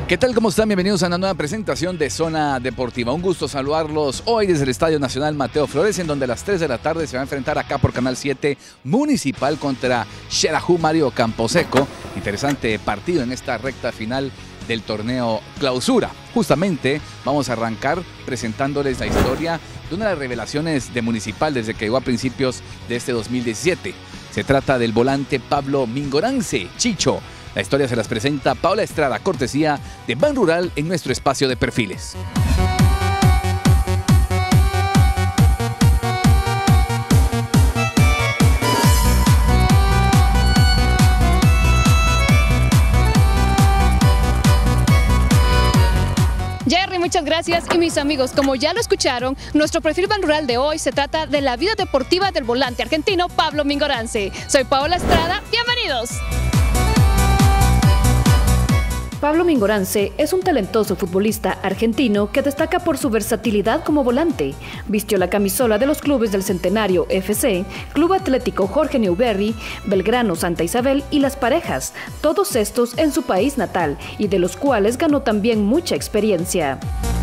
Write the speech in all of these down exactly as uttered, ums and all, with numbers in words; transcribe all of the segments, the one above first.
¿Qué tal? ¿Cómo están? Bienvenidos a una nueva presentación de Zona Deportiva. Un gusto saludarlos hoy desde el Estadio Nacional Mateo Flores, en donde a las tres de la tarde se va a enfrentar acá por Canal siete Municipal contra Xelajú Mario Camposeco. Interesante partido en esta recta final del torneo Clausura. Justamente vamos a arrancar presentándoles la historia de una de las revelaciones de Municipal desde que llegó a principios de este dos mil diecisiete. Se trata del volante Pablo Mingorance, Chicho. La historia se las presenta Paola Estrada, cortesía de Ban Rural en nuestro espacio de perfiles. Jerry, muchas gracias. Y mis amigos, como ya lo escucharon, nuestro perfil Ban Rural de hoy se trata de la vida deportiva del volante argentino Pablo Mingorance. Soy Paola Estrada, bienvenidos. Pablo Mingorance es un talentoso futbolista argentino que destaca por su versatilidad como volante. Vistió la camisola de los clubes del Centenario F C, Club Atlético Jorge Newbery, Belgrano Santa Isabel y Las Parejas, todos estos en su país natal y de los cuales ganó también mucha experiencia.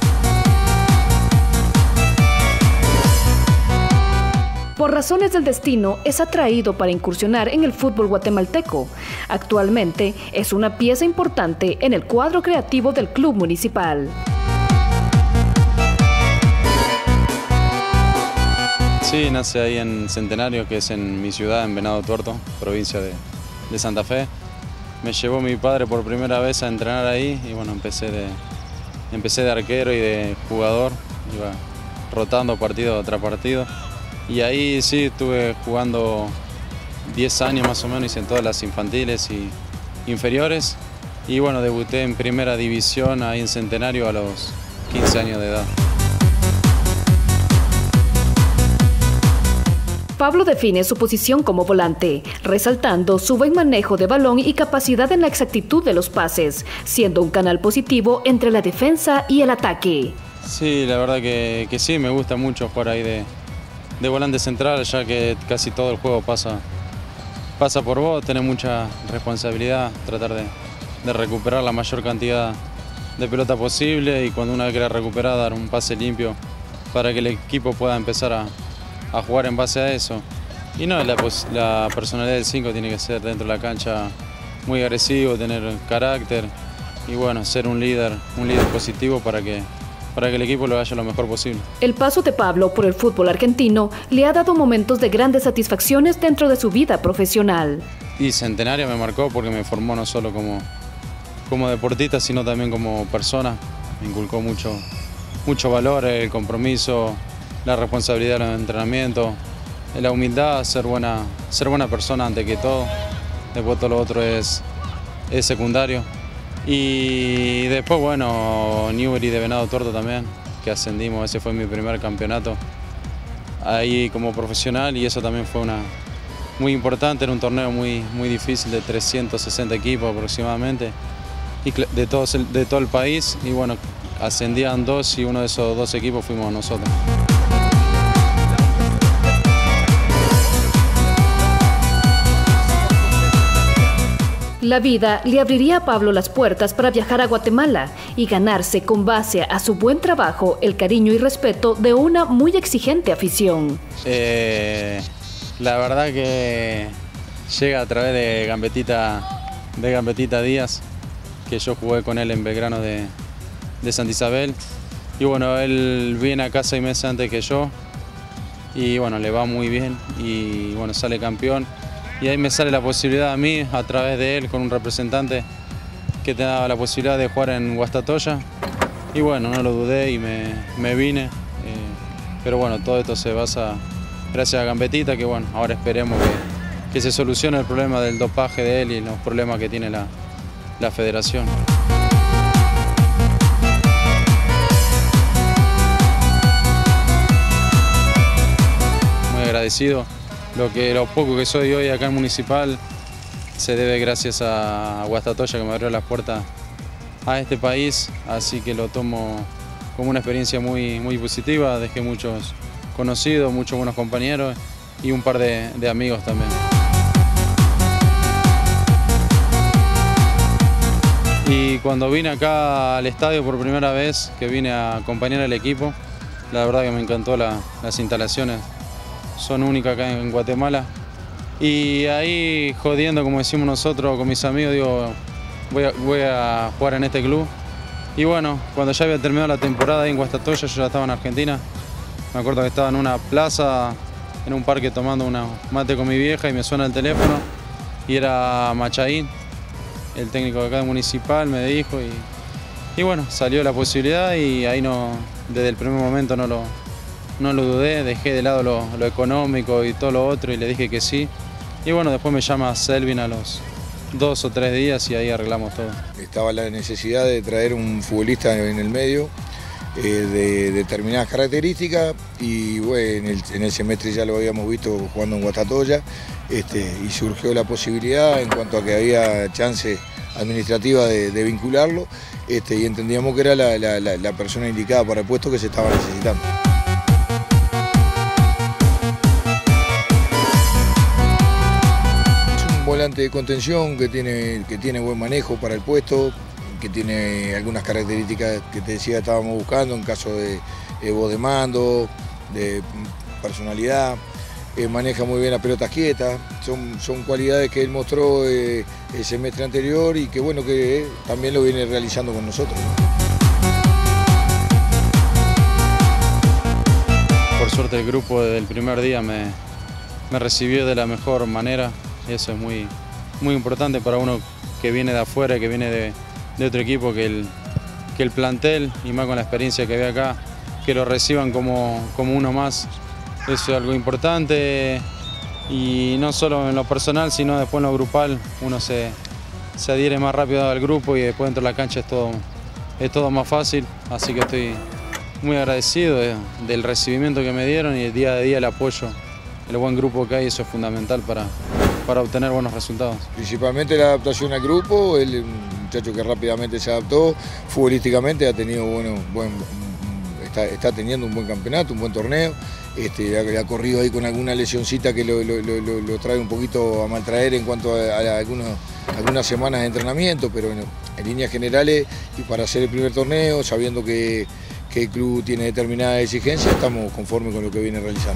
Por razones del destino, es atraído para incursionar en el fútbol guatemalteco. Actualmente es una pieza importante en el cuadro creativo del club municipal. Sí, nace ahí en Centenario, que es en mi ciudad, en Venado Tuerto, provincia de, de Santa Fe. Me llevó mi padre por primera vez a entrenar ahí y bueno, empecé de, empecé de arquero y de jugador, iba rotando partido tras partido. Y ahí sí estuve jugando diez años más o menos, hice en todas las infantiles y inferiores. Y bueno, debuté en primera división ahí en Centenario a los quince años de edad. Pablo define su posición como volante, resaltando su buen manejo de balón y capacidad en la exactitud de los pases, siendo un canal positivo entre la defensa y el ataque. Sí, la verdad que, que sí, me gusta mucho jugar ahí de... de volante central, ya que casi todo el juego pasa, pasa por vos, tenés mucha responsabilidad, tratar de, de recuperar la mayor cantidad de pelota posible y cuando una vez que la recupera dar un pase limpio para que el equipo pueda empezar a, a jugar en base a eso. Y no, la, la personalidad del cinco tiene que ser dentro de la cancha muy agresivo, tener carácter y bueno, ser un líder, un líder positivo para que para que el equipo lo vaya lo mejor posible. El paso de Pablo por el fútbol argentino le ha dado momentos de grandes satisfacciones dentro de su vida profesional. Y Centenario me marcó porque me formó no solo como, como deportista, sino también como persona. Me inculcó mucho, mucho valor, el compromiso, la responsabilidad del entrenamiento, la humildad, ser buena, ser buena persona ante que todo. Después todo lo otro es, es secundario. Y después, bueno, Newbery de Venado Tuerto también, que ascendimos, ese fue mi primer campeonato ahí como profesional y eso también fue una muy importante, era un torneo muy, muy difícil de trescientos sesenta equipos aproximadamente y de, todos, de todo el país y bueno, ascendían dos y uno de esos dos equipos fuimos nosotros. La vida le abriría a Pablo las puertas para viajar a Guatemala y ganarse con base a su buen trabajo el cariño y respeto de una muy exigente afición. Eh, la verdad que llega a través de Gambetita, de Gambetita Díaz, que yo jugué con él en Belgrano de, de Santa Isabel. Y bueno, él viene acá seis meses antes que yo y bueno, le va muy bien y bueno, sale campeón. Y ahí me sale la posibilidad a mí, a través de él, con un representante que te daba la posibilidad de jugar en Guastatoya. Y bueno, no lo dudé y me, me vine. Eh, pero bueno, todo esto se basa gracias a Gambetita, que bueno, ahora esperemos que, que se solucione el problema del dopaje de él y los problemas que tiene la, la federación. Muy agradecido. Lo, que, lo poco que soy hoy acá en Municipal se debe gracias a Guastatoya que me abrió las puertas a este país, así que lo tomo como una experiencia muy, muy positiva. Dejé muchos conocidos, muchos buenos compañeros y un par de, de amigos también. Y cuando vine acá al estadio por primera vez, que vine a acompañar al equipo, la verdad que me encantó la, las instalaciones, son únicas acá en Guatemala. Y ahí jodiendo, como decimos nosotros con mis amigos, digo, voy a, voy a jugar en este club. Y bueno, cuando ya había terminado la temporada ahí en Guastatoya, yo ya estaba en Argentina. Me acuerdo que estaba en una plaza, en un parque tomando una mate con mi vieja y me suena el teléfono. Y era Machaín, el técnico de acá de Municipal, me dijo. Y, y bueno, salió la posibilidad y ahí no, desde el primer momento no lo, no lo dudé. Dejé de lado lo, lo económico y todo lo otro y le dije que sí. Y bueno, después me llama Selvin a los dos o tres días y ahí arreglamos todo. Estaba la necesidad de traer un futbolista en el medio eh, de determinadas características y bueno, en el, en el semestre ya lo habíamos visto jugando en Guastatoya este, y surgió la posibilidad en cuanto a que había chance administrativa de, de vincularlo este, y entendíamos que era la, la, la, la persona indicada para el puesto que se estaba necesitando. Volante de contención que tiene, que tiene buen manejo para el puesto, que tiene algunas características que te decía estábamos buscando en caso de, de voz de mando, de personalidad, eh, maneja muy bien las pelotas quietas, son, son cualidades que él mostró eh, el semestre anterior y que bueno que eh, también lo viene realizando con nosotros. Por suerte el grupo desde el primer día me, me recibió de la mejor manera. Eso es muy, muy importante para uno que viene de afuera, que viene de, de otro equipo, que el, que el plantel, y más con la experiencia que ve acá, que lo reciban como, como uno más. Eso es algo importante y no solo en lo personal, sino después en lo grupal. Uno se, se adhiere más rápido al grupo y después dentro de la cancha es todo, es todo más fácil. Así que estoy muy agradecido de, del recibimiento que me dieron y el día a día el apoyo, el buen grupo que hay, eso es fundamental para... para obtener buenos resultados. Principalmente la adaptación al grupo, él es un muchacho que rápidamente se adaptó, futbolísticamente ha tenido bueno, buen, está, está teniendo un buen campeonato, un buen torneo, este, ha, ha corrido ahí con alguna lesioncita que lo, lo, lo, lo trae un poquito a maltraer en cuanto a, a algunos, algunas semanas de entrenamiento, pero bueno, en líneas generales y para hacer el primer torneo, sabiendo que, que el club tiene determinada exigencia, estamos conformes con lo que viene realizando.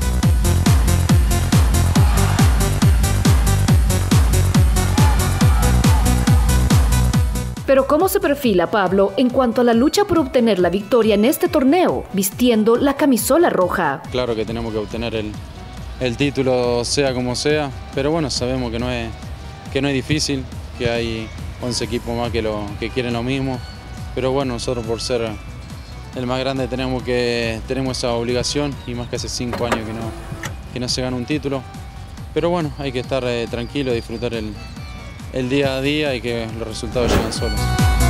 Pero ¿cómo se perfila Pablo en cuanto a la lucha por obtener la victoria en este torneo, vistiendo la camisola roja? Claro que tenemos que obtener el, el título sea como sea, pero bueno, sabemos que no es, que no es difícil, que hay once equipos más que, lo, que quieren lo mismo, pero bueno, nosotros por ser el más grande tenemos, que, tenemos esa obligación y más que hace cinco años que no, que no se gana un título, pero bueno, hay que estar eh, tranquilo, disfrutar el el día a día y que los resultados llegan solos.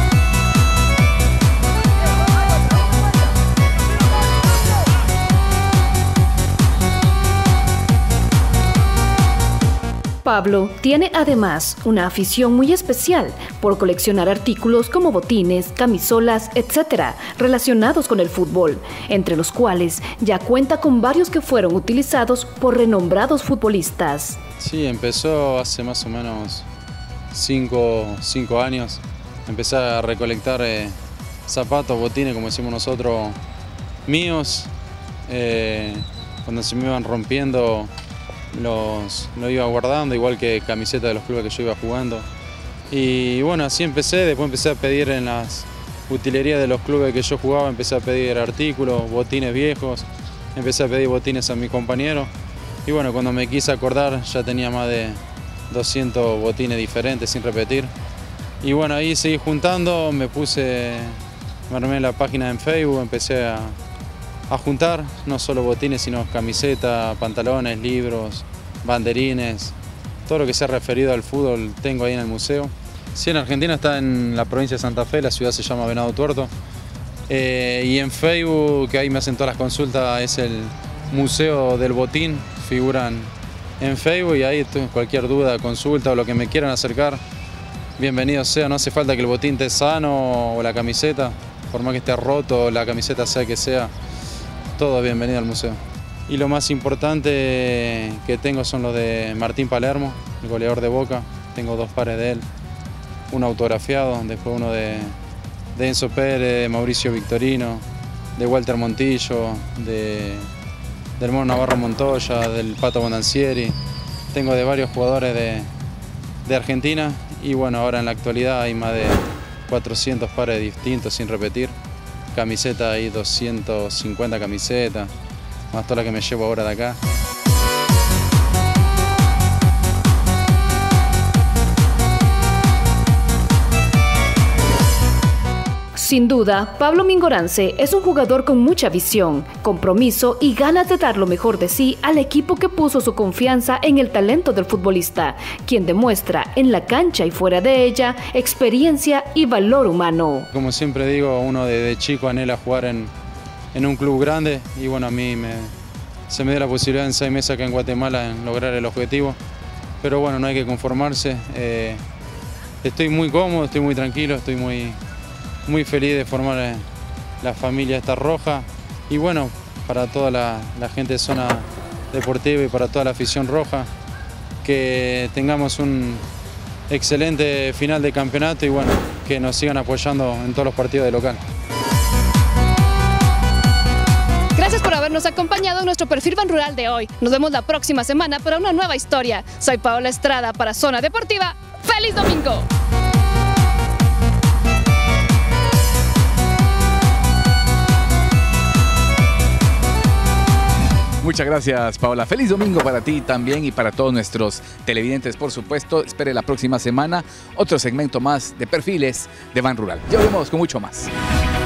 Pablo tiene además una afición muy especial por coleccionar artículos como botines, camisolas, etcétera, relacionados con el fútbol, entre los cuales ya cuenta con varios que fueron utilizados por renombrados futbolistas. Sí, empezó hace más o menos Cinco, cinco años, empecé a recolectar eh, zapatos, botines, como decimos nosotros, míos. Eh, cuando se me iban rompiendo, los, los iba guardando, igual que camisetas de los clubes que yo iba jugando. Y bueno, así empecé, después empecé a pedir en las utilerías de los clubes que yo jugaba, empecé a pedir artículos, botines viejos, empecé a pedir botines a mis compañeros. Y bueno, cuando me quise acordar ya tenía más de doscientos botines diferentes sin repetir. Y bueno, ahí seguí juntando, me puse, me armé la página en Facebook, empecé a, a juntar no solo botines, sino camisetas, pantalones, libros, banderines, todo lo que sea referido al fútbol tengo ahí en el museo. Sí, en Argentina está en la provincia de Santa Fe, la ciudad se llama Venado Tuerto. Eh, y en Facebook, que ahí me hacen todas las consultas, es el Museo del Botín, figuran en Facebook y ahí cualquier duda, consulta o lo que me quieran acercar, bienvenido sea. No hace falta que el botín esté sano o la camiseta, por más que esté roto, la camiseta sea que sea, todo bienvenido al museo. Y lo más importante que tengo son los de Martín Palermo, el goleador de Boca, tengo dos pares de él. uno autografiado, después uno de, de Enzo Pérez, de Mauricio Victorino, de Walter Montillo, de, del Mono Navarro Montoya, del Pato Bondancieri. Tengo de varios jugadores de, de Argentina y bueno, ahora en la actualidad hay más de cuatrocientos pares distintos sin repetir. Camiseta hay doscientas cincuenta camisetas, más toda la que me llevo ahora de acá. Sin duda, Pablo Mingorance es un jugador con mucha visión, compromiso y ganas de dar lo mejor de sí al equipo que puso su confianza en el talento del futbolista, quien demuestra en la cancha y fuera de ella experiencia y valor humano. Como siempre digo, uno desde chico anhela jugar en, en un club grande y bueno, a mí me, se me dio la posibilidad en seis meses acá en Guatemala en lograr el objetivo, pero bueno, no hay que conformarse. Eh, estoy muy cómodo, estoy muy tranquilo, estoy muy... muy feliz de formar la familia esta roja y bueno, para toda la, la gente de Zona Deportiva y para toda la afición roja, que tengamos un excelente final de campeonato y bueno, que nos sigan apoyando en todos los partidos de local. Gracias por habernos acompañado en nuestro perfil Ban Rural de hoy. Nos vemos la próxima semana para una nueva historia. Soy Paola Estrada para Zona Deportiva. ¡Feliz domingo! Muchas gracias, Paola. Feliz domingo para ti también y para todos nuestros televidentes, por supuesto. Espere la próxima semana otro segmento más de perfiles de Ban Rural. Ya volvemos con mucho más.